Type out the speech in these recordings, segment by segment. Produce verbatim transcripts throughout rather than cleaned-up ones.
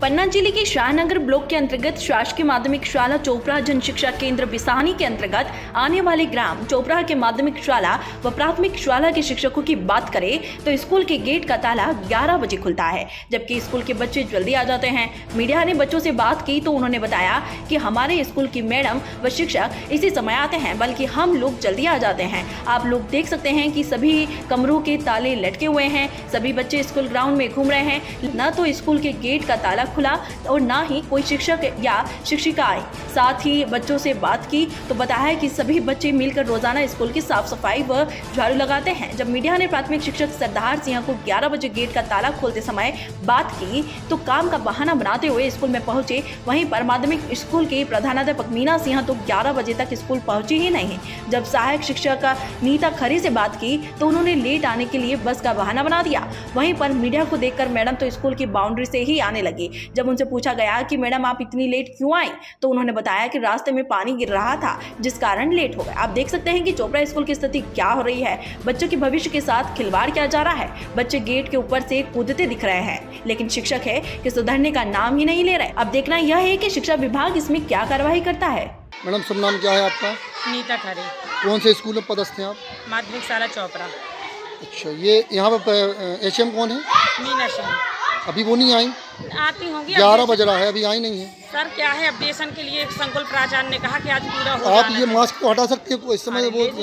पन्ना जिले के शाहनगर ब्लॉक के अंतर्गत शासकीय माध्यमिक शाला चोपड़ा जन शिक्षा केंद्र बिसानी के अंतर्गत आने वाले ग्राम चोपड़ा के माध्यमिक शाला व प्राथमिक शाला के शिक्षकों की बात करें तो स्कूल के गेट का ताला ग्यारह बजे खुलता है, जबकि स्कूल के बच्चे जल्दी आ जाते हैं। मीडिया ने बच्चों से बात की तो उन्होंने बताया कि हमारे स्कूल की मैडम व शिक्षक इसी समय आते हैं, बल्कि हम लोग जल्दी आ जाते हैं। आप लोग देख सकते हैं कि सभी कमरों के ताले लटके हुए हैं, सभी बच्चे स्कूल ग्राउंड में घूम रहे हैं। न तो स्कूल के गेट का ताला खुला और ना ही कोई शिक्षक या शिक्षिका आए। साथ ही बच्चों से बात की तो बताया कि सभी बच्चे मिलकर रोजाना स्कूल की साफ सफाई व झाड़ू लगाते हैं। जब मीडिया ने प्राथमिक शिक्षक सरदार सिंह को ग्यारह बजे गेट का ताला खोलते समय बात की तो काम का बहाना बनाते हुए स्कूल में पहुंचे। वहीं पर माध्यमिक स्कूल के प्रधानाध्यापक मीना सिंह तो ग्यारह बजे तक स्कूल पहुंची ही नहीं। जब सहायक शिक्षक नीता खरे से बात की तो उन्होंने लेट आने के लिए बस का बहाना बना दिया। वहीं पर मीडिया को देखकर मैडम तो स्कूल की बाउंड्री से ही आने लगी। जब उनसे पूछा गया कि मैडम आप इतनी लेट क्यों आई, तो उन्होंने बताया कि रास्ते में पानी गिर रहा था जिस कारण लेट हो गए। आप देख सकते हैं कि चोपड़ा स्कूल की स्थिति क्या हो रही है। बच्चों के भविष्य के साथ खिलवाड़ किया जा रहा है। बच्चे गेट के ऊपर से कूदते दिख रहे हैं, लेकिन शिक्षक है कि सुधरने का नाम ही नहीं ले रहे। अब देखना यह है कि शिक्षा विभाग इसमें क्या कार्रवाई करता है। मैडम शुभ नाम क्या है आपका? नीता खरे। कौन से स्कूल में पदस्थ हैं आप? माध्यमिक शाला चोपड़ा। अच्छा, ये यहाँ पर एच एम कौन है? मीना सिंह। अभी वो नहीं आई? आती होंगी। ग्यारह बज रहा है, अभी आई नहीं है। सर क्या है, अपडेशन के लिए संकुल प्राचार्य ने कहा कि आज पूरा हो आप ये मास्क को हटा सकते हैं इस समय? वो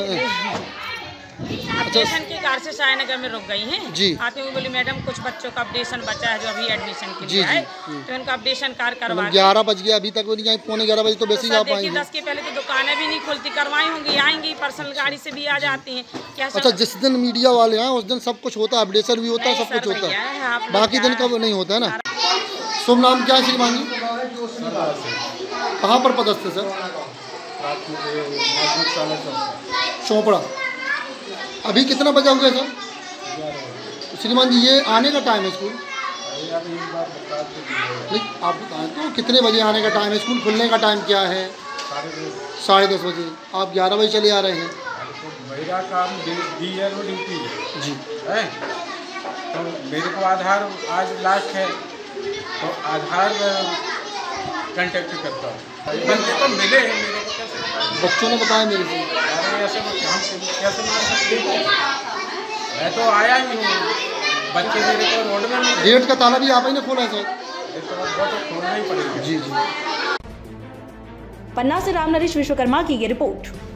अपडेशन के कार से शाहनगर में रुक गई हैं जी। आते हुए बोली मैडम कुछ बच्चों का अपडेशन बचा है जो अभी एडमिशन के लिए आए, तो उनका अपडेशन कार करवा। ग्यारह बज गया, अभी तक वो नहीं आई। पौने ग्यारह बजे तो वैसे ही आप आएंगे। दस के पहले तो दुकानें भी नहीं खुलती, करवाई होंगी, आएंगी पर्सनल गाड़ी से भी आ जाती हैं। क्या अच्छा, जिस दिन मीडिया वाले हैं उस दिन सब कुछ होता है, अपडेशन भी होता है, सब कुछ होता है, बाकी दिन का वो नहीं होता है ना। शुभ नाम क्या है श्रीमान जी? कहाँ पर पदस्थ है सर? चोपड़ा। अभी कितना बजा हुआ है सर? श्रीमान जी ये आने का टाइम है स्कूल? नहीं आप बताएं तो कितने बजे आने का टाइम है? स्कूल खुलने का टाइम क्या है? साढ़े दस बजे। आप ग्यारह बजे चले आ रहे हैं। मेरा काम डी आर ओ ड्यूटी है जी है, तो मेरे को आधार आज लास्ट है तो आधार कांटेक्ट करता हूँ। बच्चे तो मिले हैं मेरे को, कैसे बच्चों ने बताया मेरे से? अरे ऐसे हम कैसे मान सकते हैं? मैं तो आया ही हूँ, बच्चे मेरे को रोड में मिले। गेट का ताला भी आप ही ने खोला है सर? ये तो बहुत खोलना ही पड़ेगा। जी जी। पन्ना से राम नरेश विश्वकर्मा की ये रिपोर्ट।